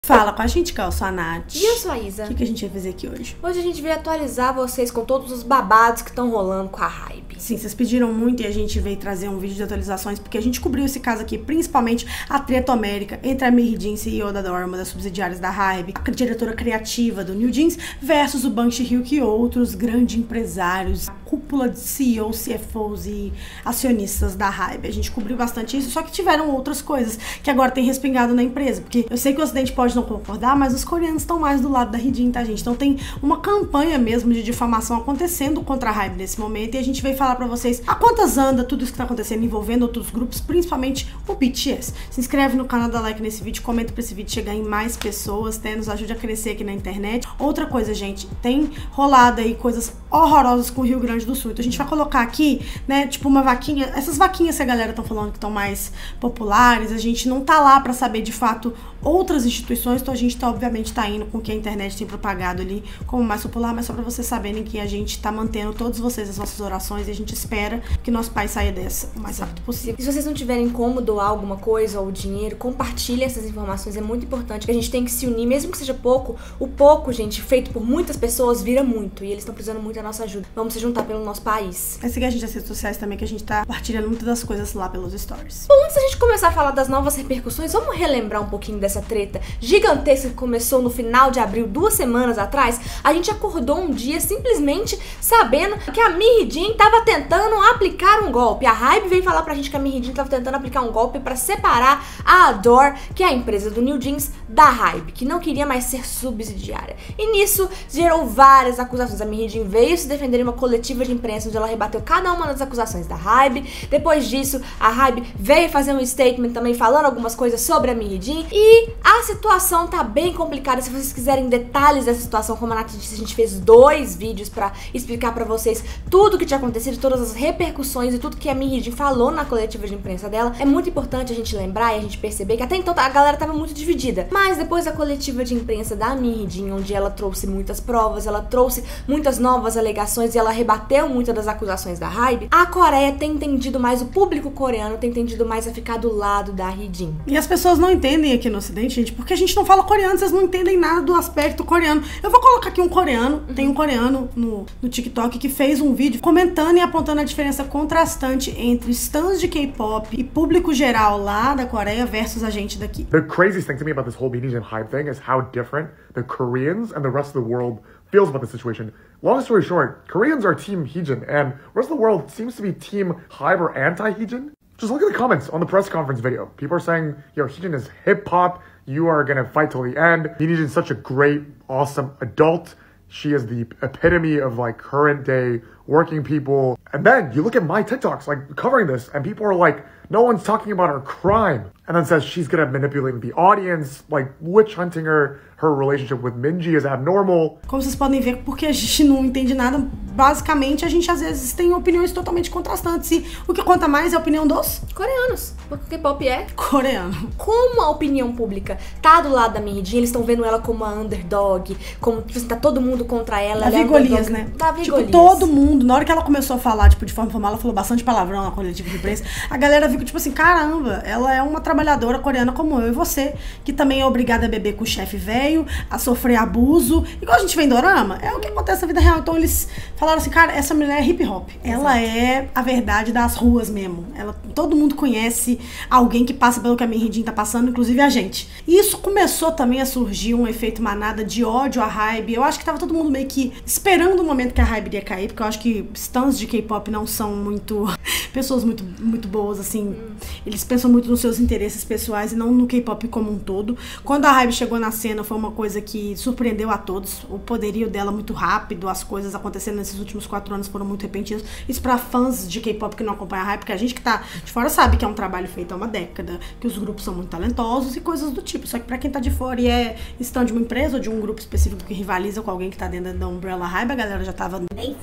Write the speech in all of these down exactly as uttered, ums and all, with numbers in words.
Fala com a gente, que eu sou a Nath. E eu sou a Isa. O que, que a gente vai fazer aqui hoje? Hoje a gente veio atualizar vocês com todos os babados que estão rolando com a Hybe. Sim, vocês pediram muito e a gente veio trazer um vídeo de atualizações, porque a gente cobriu esse caso aqui, principalmente a treta homérica entre a Mehdi Jeans, C E O da Adore, uma das subsidiárias da Hybe, a diretora criativa do New Jeans, versus o Banshees Hilk e outros grandes empresários, a cúpula de C E Os, C F Os e acionistas da Hybe. A gente cobriu bastante isso, só que tiveram outras coisas que agora tem respingado na empresa, porque eu sei que o Ocidente pode não concordar, mas os coreanos estão mais do lado da Hyejin, tá, gente? Então tem uma campanha mesmo de difamação acontecendo contra a Hybe nesse momento, e a gente veio falar pra vocês a quantas anda tudo isso que tá acontecendo envolvendo outros grupos, principalmente o B T S. Se inscreve no canal, dá like nesse vídeo, comenta pra esse vídeo chegar em mais pessoas, né? Nos ajude a crescer aqui na internet. Outra coisa, gente, tem rolado aí coisas horrorosas com o Rio Grande do Sul. Então a gente vai colocar aqui, né, tipo uma vaquinha, essas vaquinhas que a galera tá falando que estão mais populares, a gente não tá lá pra saber de fato outras instituições, então a gente tá, obviamente, tá indo com o que a internet tem propagado ali como mais popular, mas só pra vocês saberem que a gente tá mantendo todos vocês as nossas orações e a gente espera que nosso país saia dessa o mais rápido possível. E se vocês não tiverem como doar alguma coisa ou dinheiro, compartilhem essas informações, é muito importante. A gente tem que se unir, mesmo que seja pouco. O pouco, gente, feito por muitas pessoas, vira muito, e eles estão precisando muito da nossa ajuda. Vamos se juntar pelo nosso país. Vai seguir a gente nas redes sociais também, que a gente tá compartilhando muitas das coisas lá pelos stories. Bom, antes da gente começar a falar das novas repercussões, vamos relembrar um pouquinho dessa treta gigantesca que começou no final de abril, duas semanas atrás. A gente acordou um dia simplesmente sabendo que a Mehdi Jeans tava tentando aplicar um golpe. A Hybe veio falar pra gente que a Mehdi Jeans tava tentando aplicar um golpe pra separar a Adore, que é a empresa do New Jeans, da Hybe, que não queria mais ser subsidiária. E nisso gerou várias acusações. A Mehdi Jeans veio se defender em uma coletiva de imprensa onde ela rebateu cada uma das acusações da Hybe. Depois disso, a Hybe veio fazer um statement também falando algumas coisas sobre a Mehdi Jeans. E a situação tá bem complicada. Se vocês quiserem detalhes dessa situação, como a Nath disse, a gente fez dois vídeos pra explicar pra vocês tudo o que tinha acontecido, todas as repercussões e tudo que a Mehdi Jeans falou na coletiva de imprensa dela. É muito importante a gente lembrar e a gente perceber que até então a galera tava muito dividida. Mas depois da coletiva de imprensa da Mehdi Jeans, onde ela trouxe muitas provas, ela trouxe muitas novas alegações e ela rebateu muitas das acusações da Hybe, a Coreia tem entendido mais, o público coreano tem entendido mais a ficar do lado da Hyejin. E as pessoas não entendem aqui no Ocidente, gente, porque a gente não fala coreano, vocês não entendem nada do aspecto coreano. Eu vou colocar aqui um coreano, uhum. Tem um coreano no, no TikTok que fez um vídeo comentando e apontando a diferença contrastante entre stans de K-pop e público geral lá da Coreia versus a gente daqui. The craziest thing to me about this whole Mehdi Jeans Hybe thing is how different the Koreans and the rest of the world feels about the situation. Long story short, Koreans are team Hyejin, and the rest of the world seems to be team Hybe or anti-Hyejin. Just look at the comments on the press conference video. People are saying, yo, Hyejin is hip-hop, you are gonna fight till the end. Mehdi Jeans is such a great, awesome adult. She is the epitome of like current day working people. And then you look at my TikToks, like covering this, and people are like, no one's talking about her crime. And then says she's gonna manipulate the audience, like witch hunting her, her relationship with Minji is abnormal. Como vocês podem ver, porque a gente não entende nada, basicamente a gente às vezes tem opiniões totalmente contrastantes. E o que conta mais é a opinião dos coreanos, porque K-pop é coreano. Como a opinião pública tá do lado da Mehdi Jeans, eles estão vendo ela como uma underdog, como tipo, tá todo mundo contra ela. Davi Golias, né? Davi tipo, Golias. Todo mundo, na hora que ela começou a falar, tipo, de forma formal, ela falou bastante palavrão na coletiva de imprensa, a galera viu que, tipo assim, caramba, ela é uma trabalhadora coreana como eu e você, que também é obrigada a beber com o chefe velho, a sofrer abuso, igual a gente vê em dorama, é o que acontece na vida real. Então eles falaram assim, cara, essa mulher é hip hop, ela é a verdade das ruas mesmo, ela, todo mundo conhece alguém que passa pelo que a Mehdi Jeans tá passando, inclusive a gente. E isso começou também a surgir um efeito manada de ódio à Hybe. Eu acho que tava todo mundo meio que esperando o momento que a Hybe ia cair, porque eu acho que stans de K-pop não são muito pessoas muito, muito boas, assim, hum. Eles pensam muito nos seus interesses pessoais e não no K-pop como um todo. Quando a Hybe chegou na cena, foi uma coisa que surpreendeu a todos, o poderio dela muito rápido, as coisas acontecendo nesses últimos quatro anos foram muito repentinas. Isso pra fãs de K-pop que não acompanham a Hybe, porque a gente que tá de fora sabe que é um trabalho feito há uma década, que os grupos são muito talentosos e coisas do tipo. Só que pra quem tá de fora e é stand de uma empresa ou de um grupo específico que rivaliza com alguém que tá dentro da Umbrella Hybe, a galera já tava bem feita essa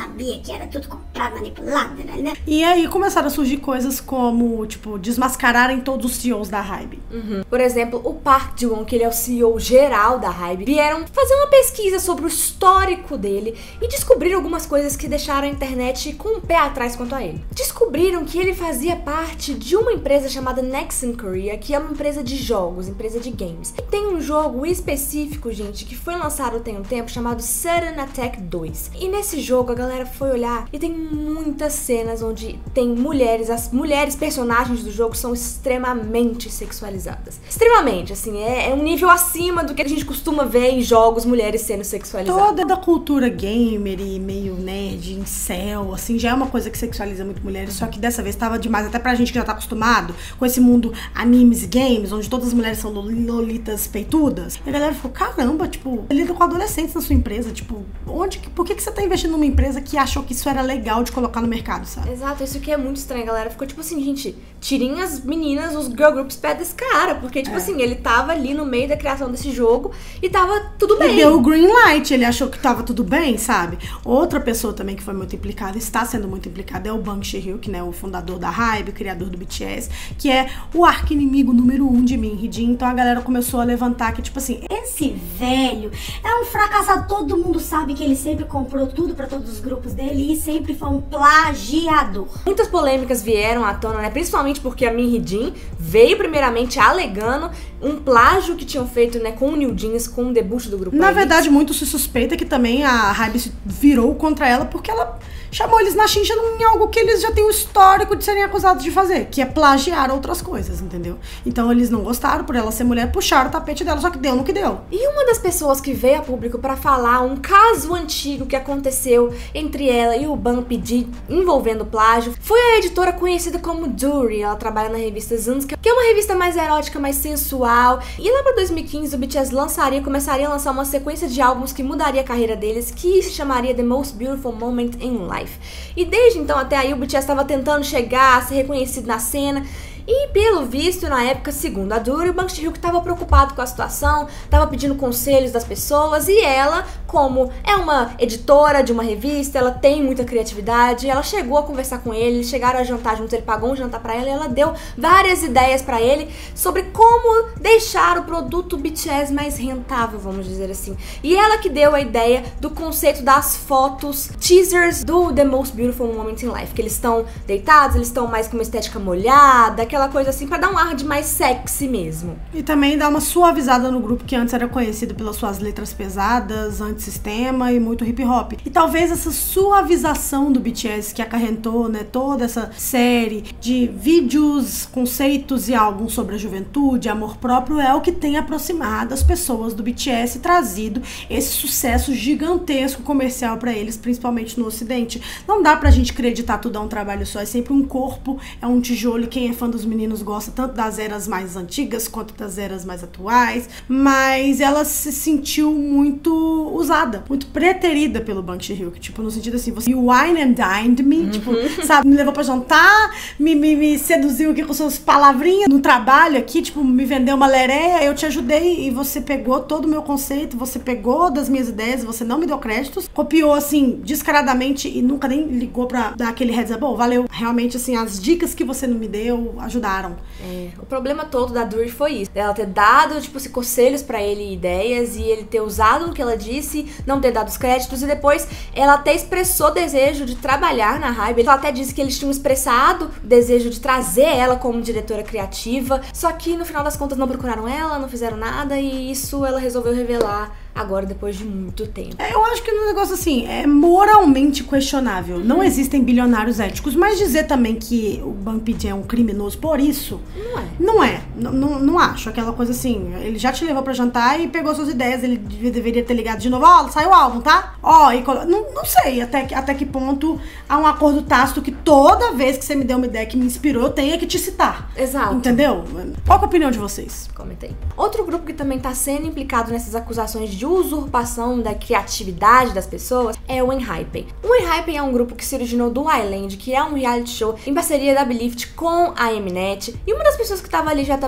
sabia que era tudo comprado, manipulado, né? E aí começaram a surgir coisas como, tipo, desmascararem todos os C E Os da Hybe. Uhum. Por exemplo, o Park Ji-won, que ele é o C E O geral da Hybe, vieram fazer uma pesquisa sobre o histórico dele e descobriram algumas coisas que deixaram a internet com um pé atrás quanto a ele. Descobriram que ele fazia parte de uma empresa chamada Nexon Korea, que é uma empresa de jogos, empresa de games. E tem um jogo específico, gente, que foi lançado tem um tempo, chamado Sudden Attack dois. E nesse jogo a galera foi olhar e tem muitas cenas onde tem mulheres, as mulheres personagens do jogo são extremamente sexualizadas. Extremamente, assim, é, é um nível acima do que a gente costuma ver em jogos, mulheres sendo sexualizadas. Toda a cultura gamer e meio nerd, incel, assim, já é uma coisa que sexualiza muito mulheres, só que dessa vez tava demais, até pra gente que já tá acostumado com esse mundo animes e games, onde todas as mulheres são lolitas peitudas. E a galera ficou, caramba, tipo, lida com adolescentes na sua empresa, tipo, onde, por que, que você tá investindo numa empresa que achou que isso era legal de colocar no mercado, sabe? Exato, isso aqui é muito estranho, a galera ficou tipo assim, gente, tirem as meninas, os girl groups pé desse cara, porque tipo é. assim, ele tava ali no meio da criação desse jogo e tava tudo bem. E deu o green light, ele achou que tava tudo bem, sabe? Outra pessoa também que foi muito implicada, está sendo muito implicada, é o Bang Shi-hyuk, né, o fundador da Hybe, o criador do B T S, que é o arqui-inimigo número um de Min Hee-jin. Então a galera começou a levantar que, tipo assim, esse velho é um fracassado, todo mundo sabe que ele sempre comprou tudo pra todos os grupos dele e sempre foi um plagiador. Muitas polêmicas vieram à tona, né, principalmente porque a Min Hee-jin veio primeiramente alegando um plágio que tinham feito, né, com o New Jeans, com o debut do grupo. Na verdade, muito se suspeita que também a Hybe se virou contra ela porque ela chamou eles na xincha em algo que eles já têm o histórico de serem acusados de fazer, que é plagiar outras coisas, entendeu? Então eles não gostaram, por ela ser mulher, puxaram o tapete dela, só que deu no que deu. E uma das pessoas que veio a público pra falar um caso antigo que aconteceu entre ela e o Bang P-ji envolvendo plágio foi a editora conhecida como Dory. Ela trabalha na revista Zuns, que é uma revista mais erótica, mais sensual. E lá pra dois mil e quinze o B T S lançaria, começaria a lançar uma sequência de álbuns que mudaria a carreira deles, que se chamaria The Most Beautiful Moment in Life. E desde então até aí o B T S estava tentando chegar, a ser reconhecido na cena. E pelo visto, na época, segundo a Dory, o Bang Shi-hyuk estava preocupado com a situação, estava pedindo conselhos das pessoas, e ela, como é uma editora de uma revista, ela tem muita criatividade, ela chegou a conversar com ele, eles chegaram a jantar juntos, ele pagou um jantar pra ela e ela deu várias ideias pra ele sobre como deixar o produto B T S mais rentável, vamos dizer assim. E ela que deu a ideia do conceito das fotos teasers do The Most Beautiful Moment in Life, que eles estão deitados, eles estão mais com uma estética molhada, aquela coisa assim, pra dar um ar de mais sexy mesmo. E também dá uma suavizada no grupo que antes era conhecido pelas suas letras pesadas, antissistema e muito hip hop. E talvez essa suavização do B T S que acarretou, né, toda essa série de vídeos, conceitos e álbuns sobre a juventude, amor próprio, é o que tem aproximado as pessoas do B T S e trazido esse sucesso gigantesco comercial pra eles, principalmente no Ocidente. Não dá pra gente acreditar tudo a um trabalho só, é sempre um corpo, é um tijolo, e quem é fã dos meninos gosta tanto das eras mais antigas quanto das eras mais atuais, mas ela se sentiu muito usada, muito preterida pelo Bang Shi-hyuk, tipo, no sentido assim, você you wine and dined me, uhum. tipo, sabe, me levou pra jantar, me, me, me seduziu aqui com suas palavrinhas no trabalho aqui, tipo, me vendeu uma lereia, eu te ajudei e você pegou todo o meu conceito, você pegou das minhas ideias, você não me deu créditos, copiou, assim, descaradamente e nunca nem ligou pra dar aquele heads up, oh, valeu, realmente, assim, as dicas que você não me deu ajudaram. É, o problema todo da Dory foi isso. Ela ter dado, tipo, assim, conselhos pra ele, ideias, e ele ter usado o que ela disse, não ter dado os créditos, e depois ela até expressou desejo de trabalhar na Hybe. Ela até disse que eles tinham expressado desejo de trazer ela como diretora criativa, só que no final das contas não procuraram ela, não fizeram nada, e isso ela resolveu revelar agora, depois de muito tempo. É, eu acho que um negócio assim, é moralmente questionável. Uhum. Não existem bilionários éticos, mas dizer também que o Bang P-ji é um criminoso por isso, não é. Não é. Não, não, não acho. Aquela coisa assim, ele já te levou pra jantar e pegou suas ideias, ele deveria ter ligado de novo, ó, oh, saiu o álbum, tá? Ó, oh, e colo... não, não sei até que, até que ponto há um acordo tácito que toda vez que você me deu uma ideia que me inspirou, eu tenha que te citar. Exato. Entendeu? Qual é a opinião de vocês? Comentei. Outro grupo que também tá sendo implicado nessas acusações de usurpação da criatividade das pessoas é o ENHYPEN. O ENHYPEN é um grupo que se originou do Island, que é um reality show em parceria da Belift com a Mnet. E uma das pessoas que tava ali já também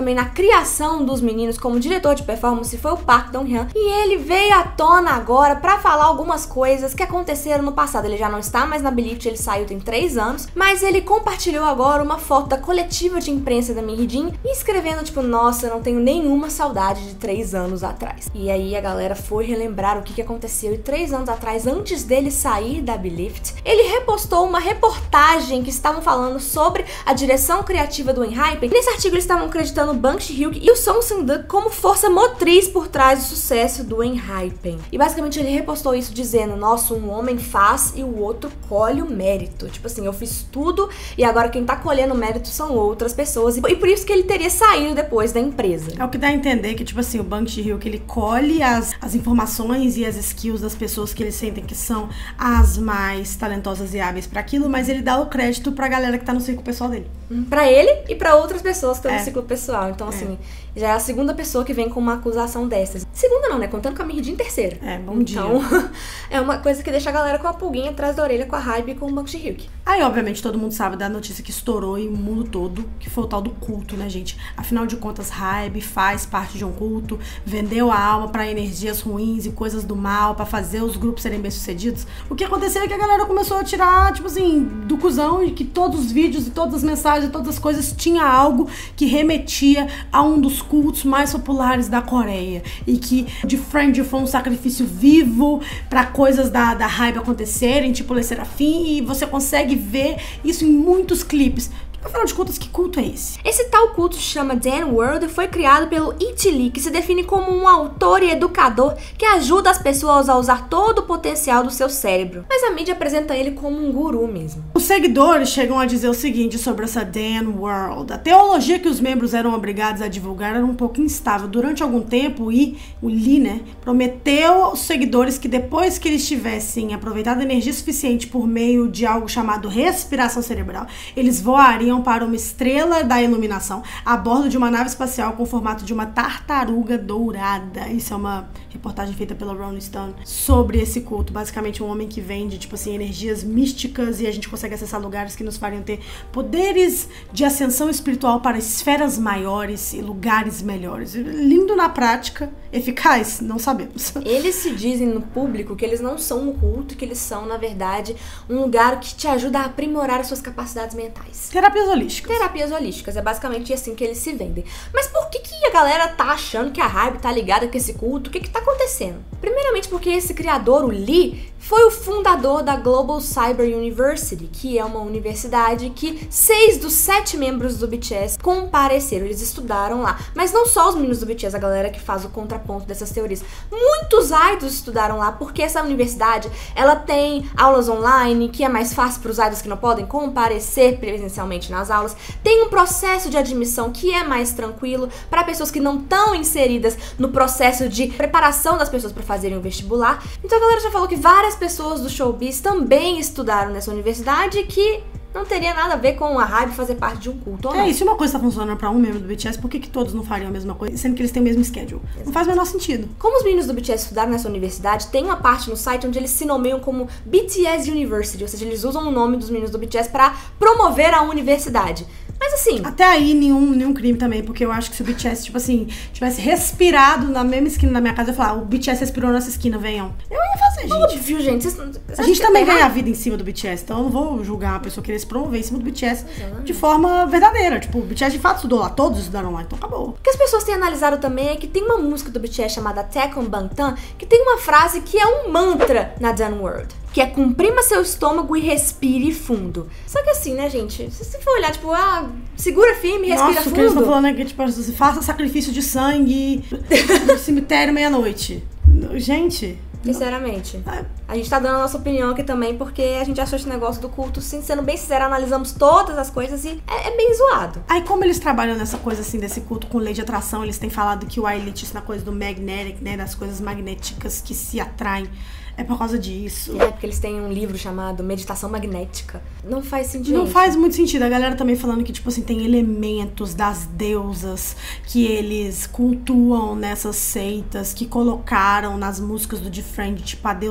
também na criação dos meninos como diretor de performance foi o Park Dong-hyun, e ele veio à tona agora pra falar algumas coisas que aconteceram no passado. Ele já não está mais na Belift, ele saiu tem três anos, mas ele compartilhou agora uma foto da coletiva de imprensa da Minhyujin e escrevendo tipo, nossa, eu não tenho nenhuma saudade de três anos atrás. E aí a galera foi relembrar o que, que aconteceu, e três anos atrás, antes dele sair da Belift, ele repostou uma reportagem que estavam falando sobre a direção criativa do ENHYPEN. Nesse artigo eles estavam acreditando Bang Si-hyuk e o Song Seung-deok como força motriz por trás do sucesso do ENHYPEN. E basicamente ele repostou isso dizendo, nossa, um homem faz e o outro colhe o mérito. Tipo assim, eu fiz tudo e agora quem tá colhendo o mérito são outras pessoas. E por isso que ele teria saído depois da empresa. É o que dá a entender que, tipo assim, o Bang Si-hyuk, ele colhe as, as informações e as skills das pessoas que eles sentem que são as mais talentosas e hábeis pra aquilo, mas ele dá o crédito pra galera que tá no círculo pessoal dele. Pra ele e pra outras pessoas que estão É. no ciclo pessoal. Então, É. assim, já é a segunda pessoa que vem com uma acusação dessas. Segunda não, né? Contando com a Minhyujin, terceira. É, bom Então, dia. é uma coisa que deixa a galera com a pulguinha atrás da orelha com a hype e com o Bang Si-hyuk. Aí, obviamente, todo mundo sabe da notícia que estourou em o mundo todo, que foi o tal do culto, né, gente? Afinal de contas, Hybe faz parte de um culto, vendeu a alma pra energias ruins e coisas do mal, pra fazer os grupos serem bem-sucedidos. O que aconteceu é que a galera começou a tirar, tipo assim, do cuzão, e que todos os vídeos e todas as mensagens e todas as coisas tinha algo que remetia a um dos cultos mais populares da Coreia. E que de Friend foi um sacrifício vivo pra coisas da, da Hybe acontecerem, tipo Le Serafim, e você consegue ver isso em muitos clipes. Afinal de contas, que culto é esse? Esse tal culto se chama Dan World e foi criado pelo It Lee, que se define como um autor e educador que ajuda as pessoas a usar todo o potencial do seu cérebro. Mas a mídia apresenta ele como um guru mesmo. Os seguidores chegam a dizer o seguinte sobre essa Dan World. A teologia que os membros eram obrigados a divulgar era um pouco instável. Durante algum tempo, e o Lee, né, prometeu aos seguidores que depois que eles tivessem aproveitado a energia suficiente por meio de algo chamado respiração cerebral, eles voariam para uma estrela da iluminação a bordo de uma nave espacial com o formato de uma tartaruga dourada. Isso é uma reportagem feita pela Rolling Stone sobre esse culto. Basicamente um homem que vende, tipo assim, energias místicas, e a gente consegue acessar lugares que nos fariam ter poderes de ascensão espiritual para esferas maiores e lugares melhores. Lindo na prática, eficaz? Não sabemos. Eles se dizem no público que eles não são um culto, que eles são, na verdade, um lugar que te ajuda a aprimorar as suas capacidades mentais. Terapias holísticas. Terapias holísticas, é basicamente assim que eles se vendem. Mas por que, que a galera tá achando que a Hybe tá ligada com esse culto? O que que tá acontecendo? Primeiramente porque esse criador, o Lee, foi o fundador da Global Cyber University, que é uma universidade que seis dos sete membros do B T S compareceram, eles estudaram lá. Mas não só os meninos do B T S, a galera que faz o contraponto dessas teorias. Muitos idols estudaram lá, porque essa universidade, ela tem aulas online, que é mais fácil para os idols que não podem comparecer presencialmente nas aulas. Tem um processo de admissão que é mais tranquilo para pessoas que não estão inseridas no processo de preparação das pessoas para fazerem o vestibular. Então a galera já falou que várias pessoas do showbiz também estudaram nessa universidade, que não teria nada a ver com a Hybe fazer parte de um culto. Ou não. É, e se uma coisa tá funcionando pra um membro do B T S, por que, que todos não fariam a mesma coisa, sendo que eles têm o mesmo schedule? Não faz o menor sentido. Como os meninos do B T S estudaram nessa universidade, tem uma parte no site onde eles se nomeiam como B T S University, ou seja, eles usam o nome dos meninos do B T S pra promover a universidade. Mas assim... Até aí, nenhum, nenhum crime também, porque eu acho que se o B T S, tipo assim, tivesse respirado na mesma esquina da minha casa, eu ia falar, o B T S respirou nessa esquina, venham. Eu ia fazer, gente. Óbvio, gente. Vocês, vocês A gente acham também que é ganha a errado? vida em cima do B T S, então eu não vou julgar uma pessoa querer se promover em cima do B T S de forma verdadeira. Tipo, o B T S de fato estudou lá, todos estudaram lá, então acabou. O que as pessoas têm analisado também é que tem uma música do B T S chamada Attack on Bangtan, que tem uma frase que é um mantra na Dan World, que é comprima seu estômago e respire fundo. Só que assim, né, gente? Se você for olhar, tipo, ah, segura firme e respira Nossa, o fundo. que eles estão falando é que, tipo, você faça sacrifício de sangue no cemitério meia-noite. Gente... Sinceramente. É. A gente tá dando a nossa opinião aqui também, porque a gente achou esse negócio do culto, sim, sendo bem sincero, analisamos todas as coisas e é, é bem zoado. Aí, como eles trabalham nessa coisa, assim, desse culto com lei de atração, eles têm falado que o Elite, na coisa do magnetic, né, das coisas magnéticas que se atraem, é por causa disso. É, porque eles têm um livro chamado Meditação Magnética. Não faz sentido. Não faz muito sentido. A galera também falando que, tipo assim, tem elementos das deusas que eles cultuam nessas seitas, que colocaram nas músicas do Different, tipo, a deusa má,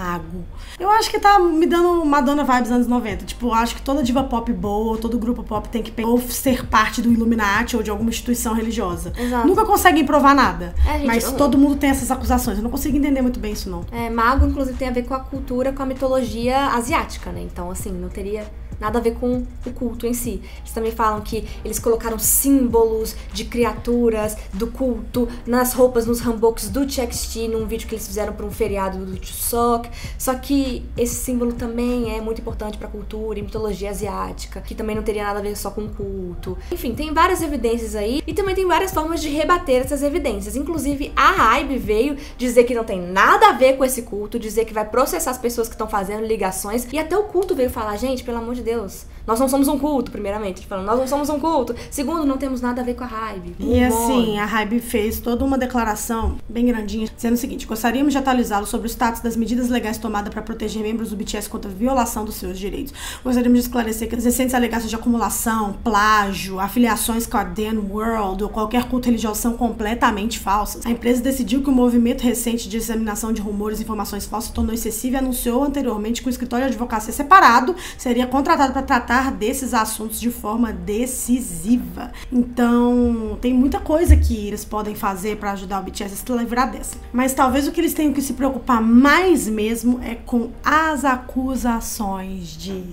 mago. Eu acho que tá me dando Madonna vibes anos noventa. Tipo, eu acho que toda diva pop boa, todo grupo pop tem que ou ser parte do Illuminati ou de alguma instituição religiosa. Exato. Nunca conseguem provar nada. É, gente, mas eu... todo mundo tem essas acusações. Eu não consigo entender muito bem isso, não. É, mago, inclusive, tem a ver com a cultura, com a mitologia asiática, né? Então, assim, não teria nada a ver com o culto em si. Eles também falam que eles colocaram símbolos de criaturas do culto nas roupas, nos handbooks do T X T, num vídeo que eles fizeram para um feriado do Chuseok. Só que esse símbolo também é muito importante para a cultura e mitologia asiática, que também não teria nada a ver só com culto. Enfim, tem várias evidências aí e também tem várias formas de rebater essas evidências. Inclusive, a Hybe veio dizer que não tem nada a ver com esse culto, dizer que vai processar as pessoas que estão fazendo ligações, e até o culto veio falar, gente, pelo amor de Deus, nós não somos um culto, primeiramente, falando, nós não somos um culto. Segundo, não temos nada a ver com a Hybe. E assim, a Hybe fez toda uma declaração bem grandinha, dizendo o seguinte: gostaríamos de atualizá-lo sobre o status das medidas legais tomadas para proteger membros do B T S contra a violação dos seus direitos. Gostaríamos de esclarecer que as recentes alegações de acumulação, plágio, afiliações com a Dan World ou qualquer culto religioso são completamente falsas. A empresa decidiu que o movimento recente de disseminação de rumores e informações falsas se tornou excessivo e anunciou anteriormente que o escritório de advocacia separado seria contratado para tratar desses assuntos de forma decisiva. Então, tem muita coisa que eles podem fazer para ajudar o B T S a se livrar dessa. Mas talvez o que eles tenham que se preocupar mais mesmo é com as acusações de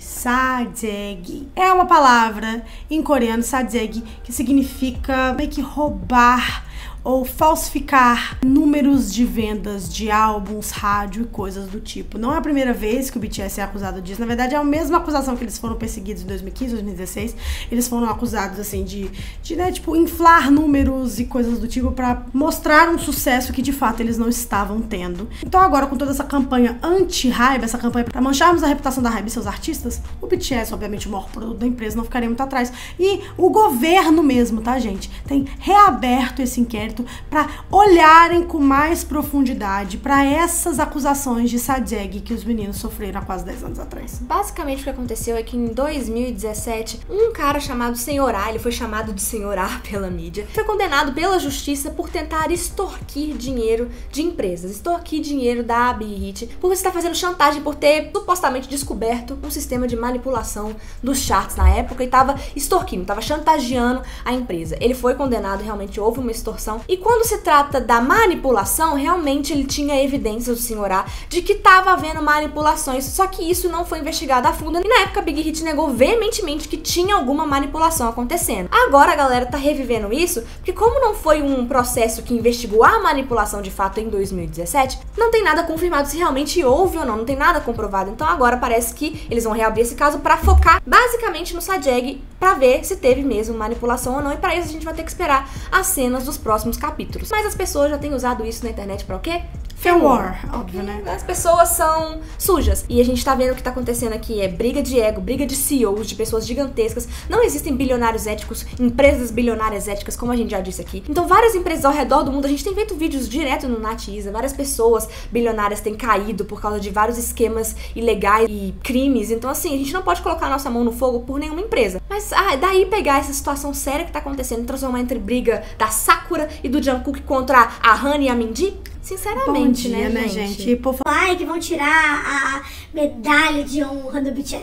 sadeg. É uma palavra em coreano, sadeg, que significa meio que roubar ou falsificar números de vendas de álbuns, rádio e coisas do tipo. Não é a primeira vez que o B T S é acusado disso. Na verdade, é a mesma acusação que eles foram perseguidos em dois mil e quinze, dois mil e dezesseis. Eles foram acusados, assim, de, de né, tipo, inflar números e coisas do tipo pra mostrar um sucesso que, de fato, eles não estavam tendo. Então, agora, com toda essa campanha anti-Hybe, essa campanha pra mancharmos a reputação da Hybe e seus artistas, o B T S, obviamente, o maior produto da empresa, não ficaria muito atrás. E o governo mesmo, tá, gente? Tem reaberto esse inquérito para olharem com mais profundidade para essas acusações de sadeg que os meninos sofreram há quase dez anos atrás. Basicamente, o que aconteceu é que em dois mil e dezessete, um cara chamado Senhor A, ele foi chamado de Senhor A pela mídia, foi condenado pela justiça por tentar extorquir dinheiro de empresas, extorquir dinheiro da Big Hit, por estar fazendo chantagem, por ter supostamente descoberto um sistema de manipulação dos charts na época e estava extorquindo, estava chantageando a empresa. Ele foi condenado, realmente houve uma extorsão. E quando se trata da manipulação, realmente ele tinha evidências, o senhor A, de que estava havendo manipulações, só que isso não foi investigado a fundo. E na época a Big Hit negou veementemente que tinha alguma manipulação acontecendo. Agora a galera tá revivendo isso, porque como não foi um processo que investigou a manipulação de fato em dois mil e dezessete, não tem nada confirmado se realmente houve ou não, não tem nada comprovado. Então agora parece que eles vão reabrir esse caso pra focar basicamente no sadeg, pra ver se teve mesmo manipulação ou não, e pra isso a gente vai ter que esperar as cenas dos próximos capítulos. Mas as pessoas já têm usado isso na internet pra o quê? Fair war, óbvio, né? As pessoas são sujas. E a gente tá vendo o que tá acontecendo aqui. É briga de ego, briga de C E Os, de pessoas gigantescas. Não existem bilionários éticos, empresas bilionárias éticas, como a gente já disse aqui. Então várias empresas ao redor do mundo, a gente tem feito vídeos direto no Natiza. Várias pessoas bilionárias têm caído por causa de vários esquemas ilegais e crimes. Então assim, a gente não pode colocar a nossa mão no fogo por nenhuma empresa. Mas ah, daí pegar essa situação séria que tá acontecendo e transformar entre briga da Sakura e do Jungkook contra a Han e a Mindy? Sinceramente, Bom dia, né, né, gente? gente? E, por favor, Ai, que vão tirar a medalha de honra do B T S.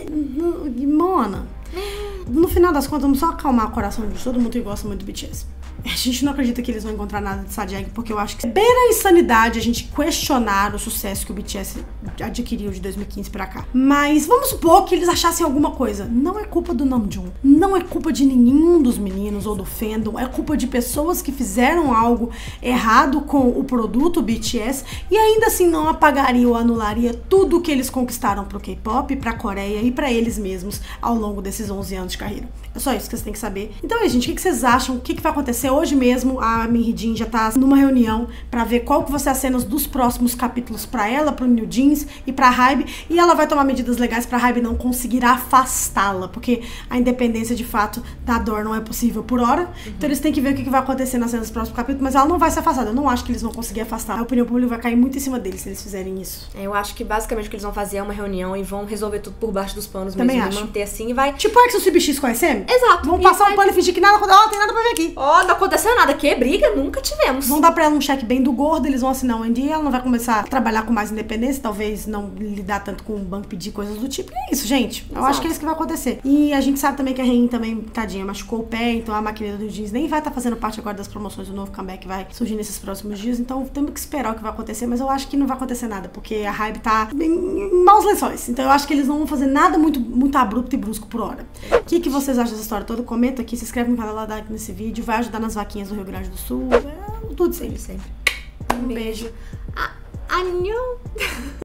Mona, no final das contas, vamos só acalmar o coração de todo mundo que gosta muito do B T S. A gente não acredita que eles vão encontrar nada de sadeg, porque eu acho que beira a insanidade a gente questionar o sucesso que o B T S adquiriu de dois mil e quinze pra cá. Mas vamos supor que eles achassem alguma coisa. Não é culpa do Namjoon, não é culpa de nenhum dos meninos ou do fandom, é culpa de pessoas que fizeram algo errado com o produto B T S e ainda assim não apagaria ou anularia tudo que eles conquistaram pro K-pop, pra Coreia e pra eles mesmos ao longo desses onze anos de carreira. É só isso que vocês têm que saber. Então é, gente, o que vocês acham? O que vai acontecer? Hoje mesmo a Minhee já tá numa reunião pra ver qual que vão ser as cenas dos próximos capítulos pra ela, pro New Jeans e pra Hybe, e ela vai tomar medidas legais pra Hybe não conseguir afastá-la, porque a independência de fato da Dor não é possível por hora. Uhum. Então eles têm que ver o que vai acontecer nas cenas dos próximos capítulos, mas ela não vai ser afastada. Eu não acho que eles vão conseguir afastar. A opinião pública vai cair muito em cima deles se eles fizerem isso. Eu acho que basicamente o que eles vão fazer é uma reunião e vão resolver tudo por baixo dos panos Também mesmo, acho. e manter assim e vai... Tipo Exo C B X com a S M? Exato. Vão E passar vai... um pano e fingir que nada aconteceu. Ó, tem nada pra ver aqui. Ó, oh, não aconteceu aconteceu nada. Que briga? Nunca tivemos. Vão dar pra ela um cheque bem do gordo, eles vão assinar um N D A, ela não vai começar a trabalhar com mais independência, talvez não lidar tanto com o banco, pedir coisas do tipo. E é isso, gente. Eu Exato. acho que é isso que vai acontecer. E a gente sabe também que a Rain também, tadinha, machucou o pé, então a maquineira do jeans nem vai estar tá fazendo parte agora das promoções do novo comeback que vai surgir nesses próximos dias, então temos que esperar o que vai acontecer, mas eu acho que não vai acontecer nada, porque a Hybe tá em, em maus lençóis. Então eu acho que eles não vão fazer nada muito, muito abrupto e brusco por hora. O que, que vocês acham dessa história toda? Comenta aqui, se inscreve no canal, lá like nesse vídeo, vai ajudar nas vaquinhas do Rio Grande do Sul, é, tudo sempre. Sempre. Um beijo. Ah, anhão.